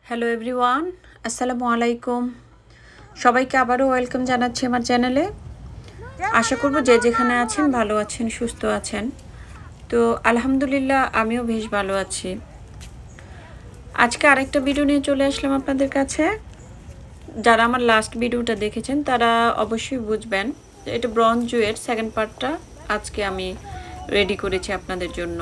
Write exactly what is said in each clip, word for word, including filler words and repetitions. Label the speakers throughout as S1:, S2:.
S1: Hello everyone, আসসালামু আলাইকুম। সবাইকে আবারও ওয়েলকাম জানাচ্ছি আমার চ্যানেলে। আশা করব যে যেখানে আছেন ভালো আছেন, সুস্থ আছেন। তো আলহামদুলিল্লাহ আমিও বেশ ভালো আছি। আজকে আরেকটা ভিডিও নিয়ে চলে আসলাম আপনাদের কাছে। যারা আমার লাস্ট ভিডিওটা দেখেছেন তারা অবশ্যই বুঝবেন এটা ব্রঞ্জ জুয়ের সেকেন্ড পার্টটা আজকে আমি রেডি করেছি আপনাদের জন্য।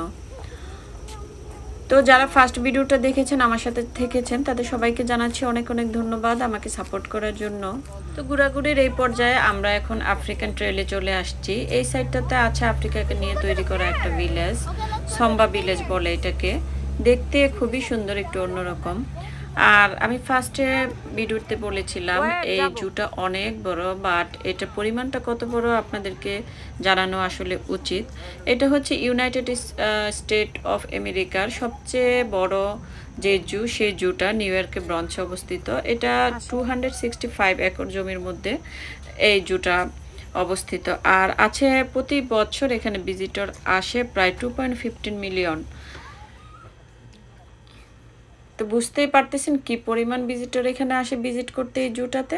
S1: তো যারা ফার্স্ট ভিডিওটা দেখেছেন আমার সাথে থেকেছেন তাদের সবাইকে জানাচ্ছি অনেক অনেক ধন্যবাদ আমাকে সাপোর্ট করার জন্য। তো ঘোরাঘুরির এই পর্যায়ে আমরা এখন আফ্রিকান ট্রেলে চলে আসছি। এই সাইডটাতে আছে আফ্রিকাকে নিয়ে তৈরি করা একটা ভিলেজ, সম্বা ভিলেজ বলে এটাকে। দেখতে খুবই সুন্দর, একটু অন্যরকম। আর আমি ফার্স্টে ভিডিওতে বলেছিলাম এই জুটা অনেক বড়, বাট এটার পরিমাণটা কত বড় আপনাদেরকে জানানো আসলে উচিত। এটা হচ্ছে ইউনাইটেড স্টেট অফ আমেরিকার সবচেয়ে বড় যে জু, সেই জুটা নিউ ইয়র্কে ব্রঞ্চে অবস্থিত। এটা two hundred sixty five acre জমির মধ্যে এই জুটা অবস্থিত। আর আছে প্রতি বছর এখানে ভিজিটর আসে প্রায় টু পয়েন্ট ফিফটিন মিলিয়ন। তো বুঝতেই পারতেছেন কি পরিমাণ ভিজিটর এখানে আসে ভিজিট করতে এই জুটাতে।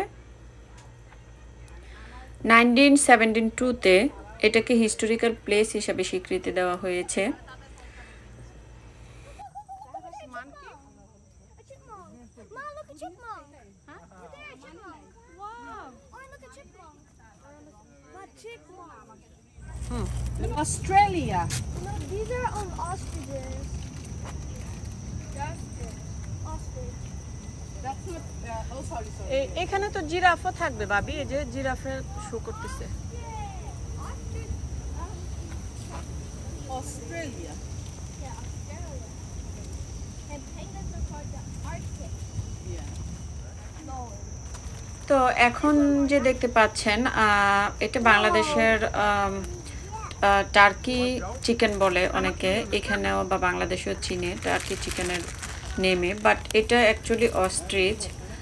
S1: নাইনটিন সেভেন্টি টুতে এটাকে হিস্টোরিক্যাল প্লেস হিসাবে স্বীকৃতি দেওয়া হয়েছে।
S2: Australia.
S3: No, these are um, ostriches. Ostrich.
S2: That's not. Uh, oh, sorry, sorry.
S1: এখানে তো জিরাফও থাকবে ভাবি, এই যে জিরাফের শো করতেছে।
S2: Australia.
S3: Yeah, Australia. And penguins are called the Arctic.
S2: Yeah.
S3: No.
S1: তো এখন যে দেখতে পাচ্ছেন এটা বাংলাদেশের টার্কি চিকেন বলে অনেকে, এখানেও বা বাংলাদেশেও চিনে টার্কি চিকেনের নেমে, বাট এটা অ্যাকচুয়ালি অস্ট্রিচ।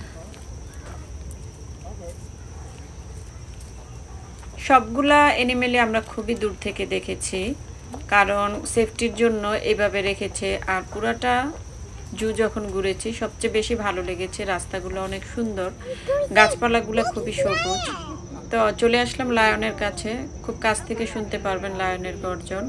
S1: সবগুলা এনিমেলই আমরা খুবই দূর থেকে দেখেছি, কারণ সেফটির জন্য এইভাবে রেখেছে। আর পুরাটা জু যখন ঘুরেছি সবচেয়ে বেশি ভালো লেগেছে, রাস্তাগুলো অনেক সুন্দর, গাছপালাগুলো খুবই সবুজ। তো চলে আসলাম লায়নের কাছে, খুব কাছ থেকে শুনতে পারবেন লায়নের গর্জন।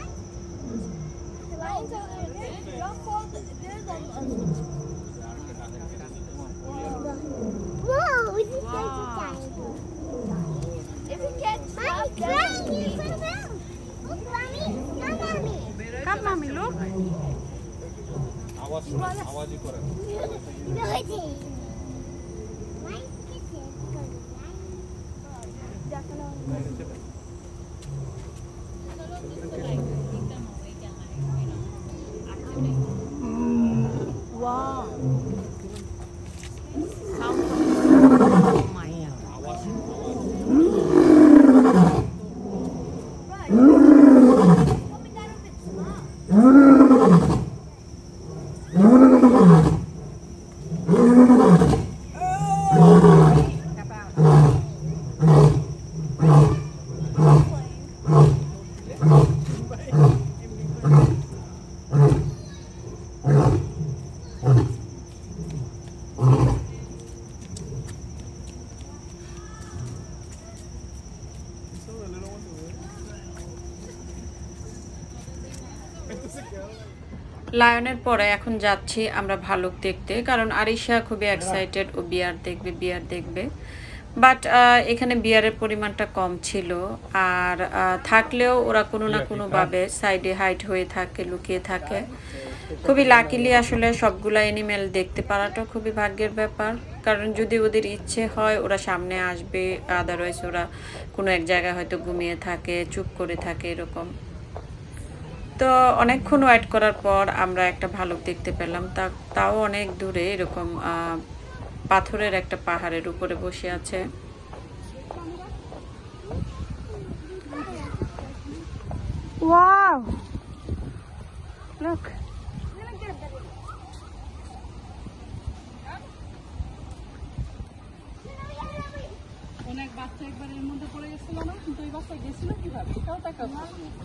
S1: লায়নের পরে এখন যাচ্ছি আমরা ভালুক দেখতে, কারণ আরিশা খুবই এক্সাইটেড, ও বিয়ার দেখবে বিয়ার দেখবে বাট এখানে বিয়ারের পরিমাণটা কম ছিল। আর থাকলেও ওরা কোনো না কোনোভাবে সাইডে হাইড হয়ে থাকে, লুকিয়ে থাকে। খুবই লাকিলি আসলে সবগুলা এনিমেল দেখতে পারাটা খুবই ভাগ্যের ব্যাপার, কারণ যদি ওদের ইচ্ছে হয় ওরা সামনে আসবে, আদারওয়াইজ ওরা কোনো এক জায়গায় হয়তো ঘুমিয়ে থাকে, চুপ করে থাকে এরকম। তো অনেকক্ষণ ওয়েট করার পর আমরা একটা ভালুক দেখতে পেলাম, তা তাও অনেক দূরে, এরকম পাথরের একটা পাহাড়ের উপরে বসে আছে। Wow, look.
S2: অনেক বাচ্চা একবার এর মধ্যে পড়ে গেছিল না, কিন্তু ওই বাচ্চা গেছিল কিভাবে এটাও টাকা।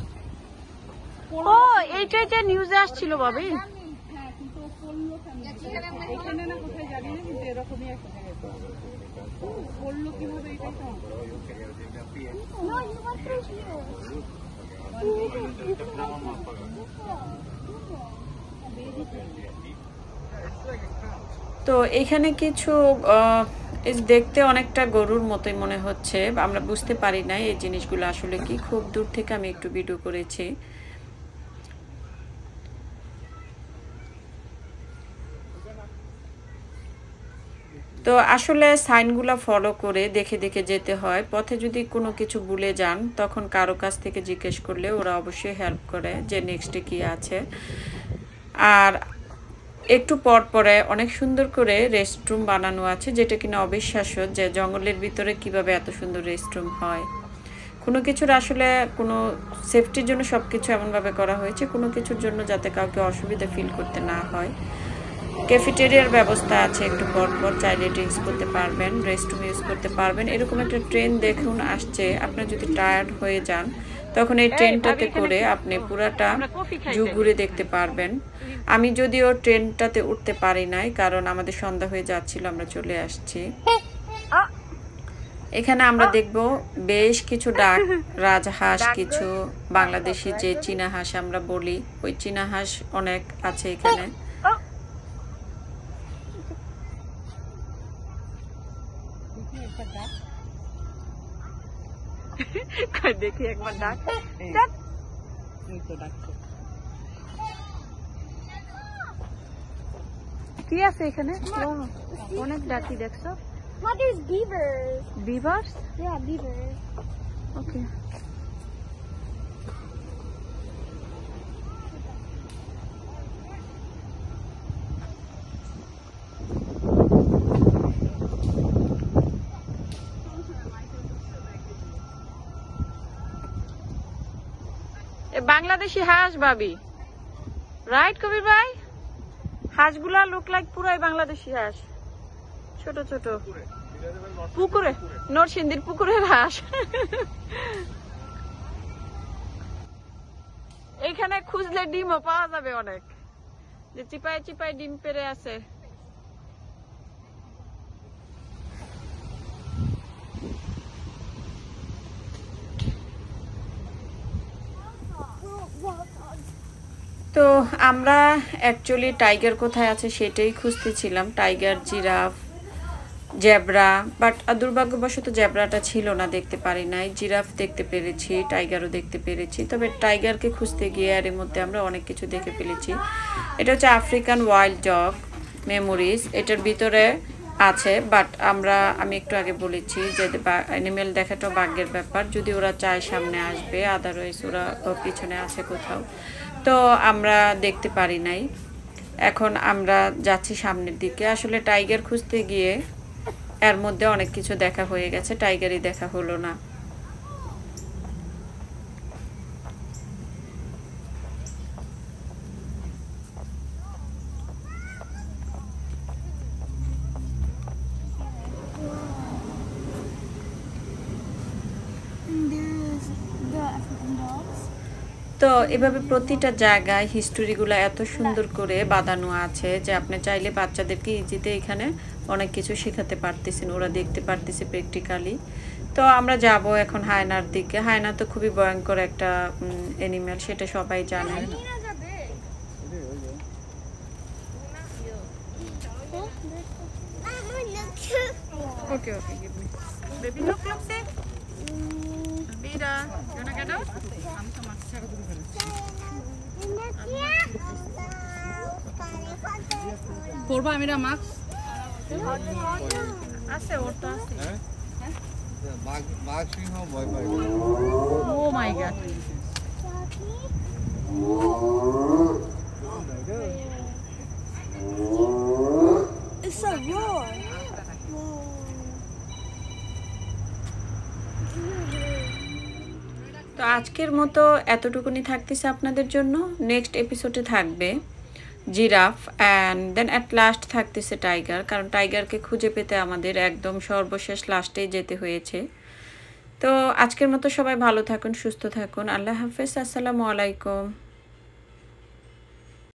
S1: ও এইটাই যে নিউজে আসছিল ভাবি।
S2: হ্যাঁ, কিন্তু পড়লো কেন? এখানে না কোথায় জানি না, কিন্তু এরকমই একটা জায়গায় পড়লো কিভাবে এটাই তো
S3: No, you went through here.
S1: তো এখানে কিছু আহ, এই যে দেখতে অনেকটা গরুর মতোই মনে হচ্ছে, আমরা বুঝতে পারি না এই জিনিসগুলো আসলে কি। খুব দূর থেকে আমি একটু ভিডিও করেছি। তো আসলে সাইনগুলো ফলো করে দেখে দেখে যেতে হয়। পথে যদি কোনো কিছু ভুলে যান তখন কারো কাছ থেকে জিজ্ঞেস করলে ওরা অবশ্যই হেল্প করে যে নেক্সটে কি আছে। আর একটু পর পরে অনেক সুন্দর করে রেস্টরুম বানানো আছে, যেটা কিনা অবিশ্বাস্য যে জঙ্গলের ভিতরে কিভাবে এত সুন্দর রেস্টরুম হয়। কোনো কিছুর আসলে কোনো সেফটির জন্য সব কিছু এমনভাবে করা হয়েছে, কোনো কিছুর জন্য যাতে কাউকে অসুবিধা ফিল করতে না হয়। ক্যাফেটেরিয়ার ব্যবস্থা আছে, একটু পর পর চাইলে ড্রিঙ্কস করতে পারবেন, রেস্টরুম ইউজ করতে পারবেন। এরকম একটা ট্রেন দেখুন আসছে, আপনার যদি টায়ার্ড হয়ে যান তখন এই ট্রেনটাতে করে আপনি পুরাটা জু ঘুরে দেখতে পারবেন। আমি যদিও ট্রেনটাতে উঠতে পারি নাই, কারণ আমাদের সন্ধ্যা হয়ে যাচ্ছিল, আমরা চলে আসছি। এখানে আমরা দেখব বেশ কিছু ডাক রাজহাঁস, কিছু বাংলাদেশি যে চীনা হাঁস আমরা বলি, ওই চীনা হাঁস অনেক আছে এখানে।
S2: দেখি একবার ডাক কি আছে এখানে, অনেক ডাকি দেখছো।
S3: What is beavers?
S2: বিভার্স,
S3: Yeah, beavers.
S2: ওকে। বাংলাদেশি হাঁস ভাবি, রাইট কবির ভাই? হাঁসগুলা লুক লাইক পুরাই বাংলাদেশি হাঁস, ছোট ছোট পুকুরে, নরসিংদীর পুকুরের হাঁস। এইখানে খুঁজলে ডিমও পাওয়া যাবে অনেক, যে চিপায় চিপায় ডিম পেরে আছে।
S1: তো আমরা অ্যাকচুয়ালি টাইগার কোথায় আছে সেটাই খুঁজতেছিলাম, টাইগার, জিরাফ, জেব্রা, বাট দুর্ভাগ্যবশত জেব্রাটা ছিল না, দেখতে পারি নাই। জিরাফ দেখতে পেরেছি, টাইগারও দেখতে পেরেছি, তবে টাইগারকে খুঁজতে গিয়ে এর মধ্যে আমরা অনেক কিছু দেখে ফেলেছি। এটা হচ্ছে আফ্রিকান ওয়াইল্ড ডগ মেমোরিজ, এটার ভিতরে আছে, বাট আমরা আমি একটু আগে বলেছি যে অ্যানিমেল দেখাটাও ভাগ্যের ব্যাপার, যদি ওরা চায় সামনে আসবে, আদারওয়াইজ ওরা পিছনে আছে কোথাও, তো আমরা দেখতে পারি নাই। এখন আমরা যাচ্ছি সামনের দিকে। আসলে টাইগার খুঁজতে গিয়ে এর মধ্যে অনেক কিছু দেখা হয়ে গেছে, টাইগারই দেখা হলো না।
S3: And there's the African dogs.
S1: তো এভাবে প্রতিটা জায়গায় হিস্টোরিগুলো এত সুন্দর করে বাঁধানো আছে যে আপনি চাইলে বাচ্চাদেরকে ইজিতে এখানে অনেক কিছু শেখাতে পারতেছেন, ওরা দেখতে পারতেছে প্র্যাকটিক্যালি। তো আমরা যাব এখন হায়নার দিকে। হায়না তো খুবই ভয়ঙ্কর একটা অ্যানিমেল, সেটা সবাই জানেন।
S3: Hyenas are big. Mama, look.
S2: Okay okay, give me baby, look look সে বিরা, ইউ না গেট আউট। আমি তো মাছ ছাড়া দূরে ফেলেছি। পড়বা আমিরা মাছ আছে, ওর তো আছে।
S4: বাঘ বাঘ সিংহ ভয় পায়।
S2: Oh my God,
S3: It's a roar.
S1: তো আজকের মতো এতটুকুনি থাকতেছে আপনাদের জন্য। নেক্সট এপিসোডে থাকবে giraffe and then at last থাকতেছে টাইগার, কারণ টাইগারকে খুঁজে পেতে আমাদের একদম সর্বশেষ লাস্টেই যেতে হয়েছে। তো আজকের মতো সবাই ভালো থাকুন, সুস্থ থাকুন, আল্লাহ হাফেজ, আসসালামু আলাইকুম।